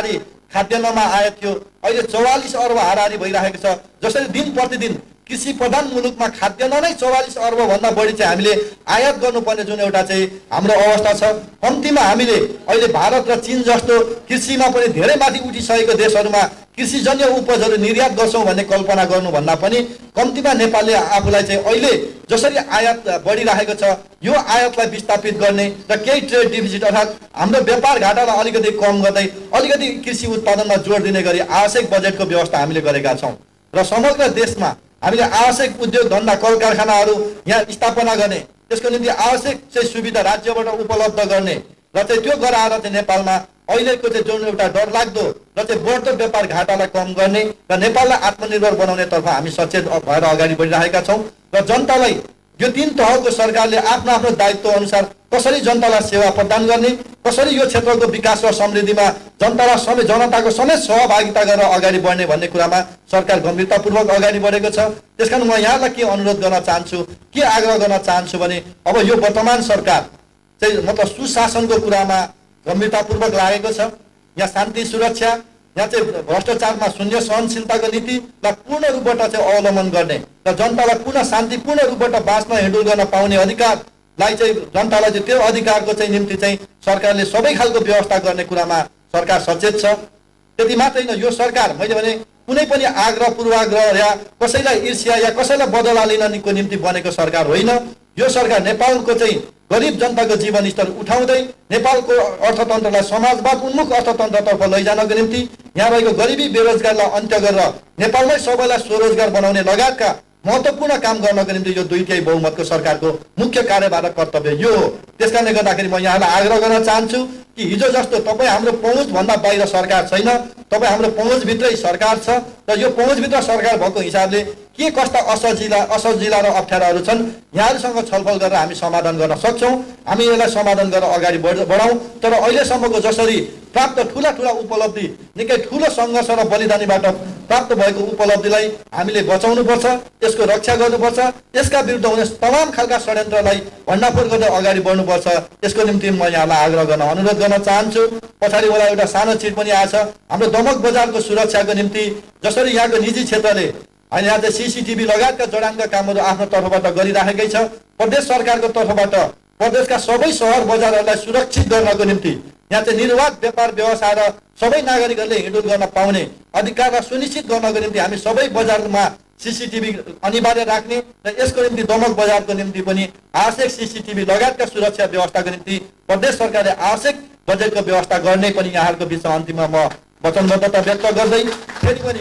A: खाद्यान्नमा आयात थियो, अहिले 44 अर्ब हाराहारी भइरहेको छ। जसरी दिन प्रतिदिन कृषि प्रधान मुलुकमा खाद्यान्न नै 44 अर्ब भन्दा बढी चाहिँ हामीले आयात गर्नुपर्ने जुन एउटा चाहिँ हाम्रो अवस्था छ। कम्तीमा हामीले अहिले भारत र चीन जस्तो कृषिमा पनि धेरै माथि उठिसकेको देशहरूमा कृषिजन्य उपजहरू निर्यात गर्छौँ भन्ने कल्पना गर्नुभन्दा पनि कम्तीमा नेपालले आफूलाई चाहिँ अहिले जसरी आयात बढिरहेको छ यो आयातलाई विस्थापित गर्ने र केही ट्रेड डिफिसिट अर्थात् हाम्रो व्यापार घाटालाई अलिकति कम गर्दै अलिकति कृषि उत्पादनमा जोड दिने गरी आवश्यक बजेटको व्यवस्था हामीले गरेका छौँ र समग्र देशमा हामीले आवश्यक उद्योग धन्दा कल कारखानाहरू यहाँ स्थापना गर्ने, त्यसको निम्ति आवश्यक चाहिँ सुविधा राज्यबाट उपलब्ध गर्ने र चाहिँ त्यो गराएर चाहिँ नेपालमा अहिलेको चाहिँ जुन एउटा डरलाग्दो र चाहिँ बढ्दो व्यापार घाटालाई कम गर्ने र नेपाललाई आत्मनिर्भर बनाउनेतर्फ हामी सचेत भएर अगाडि बढिरहेका छौँ र जनतालाई यो 3 तहको सरकारले आफ्नो आफ्नो दायित्व अनुसार कसरी जनतालाई सेवा प्रदान गर्ने, कसरी यो क्षेत्रको विकास र समृद्धिमा जनतालाई समेत जनताको समेत सहभागिता गरेर अगाडि बढ्ने भन्ने कुरामा सरकार गम्भीरतापूर्वक अगाडि बढेको छ। त्यसकारण म यहाँलाई के अनुरोध गर्न चाहन्छु, के आग्रह गर्न चाहन्छु भने अब यो वर्तमान सरकार चाहिँ मतलब सुशासनको कुरामा गम्भीरतापूर्वक लागेको छ। यहाँ शान्ति सुरक्षा, यहाँ चाहिँ भ्रष्टाचारमा शून्य सहनशीलताको नीतिलाई पूर्ण रूपबाट चाहिँ अवलम्बन गर्ने र जनतालाई पुनः शान्तिपूर्ण रूपबाट बाँच्न हिँडुल गर्न पाउने अधिकारलाई चाहिँ जनतालाई चाहिँ त्यो अधिकारको चाहिँ निम्ति चाहिँ सरकारले सबै खालको व्यवस्था गर्ने कुरामा सरकार सचेत छ। त्यति मात्रै होइन, यो सरकार मैले भने कुनै पनि आग्रह पूर्वाग्रह या कसैलाई ईर्ष्या या कसैलाई बदला लिनको निम्ति बनेको सरकार होइन। यो सरकार नेपालको चाहिँ गरिब जनताको जीवन स्तर उठाउँदै नेपालको अर्थतन्त्रलाई समाजवाद उन्मुख अर्थतन्त्रतर्फ लैजानको निम्ति यहाँ रहेको गरिबी बेरोजगारलाई अन्त्य गरेर नेपालमै सबैलाई स्वरोजगार बनाउने लगायतका महत्त्वपूर्ण काम गर्नको निम्ति यो 2/3 बहुमतको सरकारको मुख्य कार्यभार कर्तव्य यो हो। त्यसकारणले गर्दाखेरि म यहाँलाई आग्रह गर्न चाहन्छु कि हिजो जस्तो तपाईँ हाम्रो पहुँचभन्दा बाहिर सरकार छैन, तपाईँ हाम्रो पहुँचभित्रै सरकार छ र यो पहुँचभित्र सरकार भएको हिसाबले के कस्ता असजिला र अप्ठ्याराहरू छन् यहाँहरूसँग छलफल गरेर हामी समाधान गर्न सक्छौँ। हामी यसलाई समाधान गरेर अगाडि बढाउँ। तर अहिलेसम्मको जसरी प्राप्त ठुला उपलब्धि, निकै ठुलो सङ्घर्ष र बलिदानीबाट प्राप्त भएको उपलब्धिलाई हामीले बचाउनुपर्छ, यसको रक्षा गर्नुपर्छ, यसका विरुद्ध हुने तमाम खालका षड्यन्त्रलाई भण्डाफोड गर्दै अगाडि बढ्नुपर्छ। यसको निम्ति म यहाँलाई आग्रह गर्न अनुरोध गर्न चाहन्छु। पछाडि मलाई एउटा सानो चिट पनि आएछ, हाम्रो दमक बजारको सुरक्षाको निम्ति जसरी यहाँको निजी क्षेत्रले अनि यहाँ चाहिँ सीसीटीभी लगायतका जडानका कामहरू आफ्नो तर्फबाट गरिराखेकै छ, प्रदेश सरकारको तर्फबाट प्रदेशका सबै सहर बजारहरूलाई सुरक्षित गर्नको निम्ति यहाँ चाहिँ निर्वाध व्यापार व्यवसाय र सबै नागरिकहरूले हिँडुल गर्न पाउने अधिकारलाई सुनिश्चित गर्नको निम्ति हामी सबै बजारमा सीसीटीभी अनिवार्य राख्ने र यसको निम्ति दमक बजारको निम्ति पनि आवश्यक सीसीटीभी लगायतका सुरक्षा व्यवस्थाको निम्ति प्रदेश सरकारले आवश्यक बजेटको व्यवस्था गर्ने पनि यहाँहरूको बिचमा अन्तिममा म वचनबद्धता व्यक्त गर्दै फेरि पनि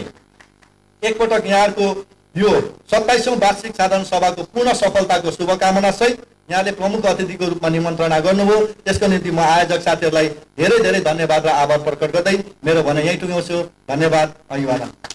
A: एकपटक यहाँहरूको यो 27औं वार्षिक साधारण सभाको पूर्ण सफलताको शुभकामना सहित यहाँले प्रमुख अतिथिको रूपमा निमन्त्रणा गर्नुभयो, त्यसको निम्ति म आयोजक साथीहरूलाई धेरै धेरै धन्यवाद र आभार प्रकट गर्दै मेरो भनाइ यही टुङ्ग्याउँछु। धन्यवाद। अभिवादन।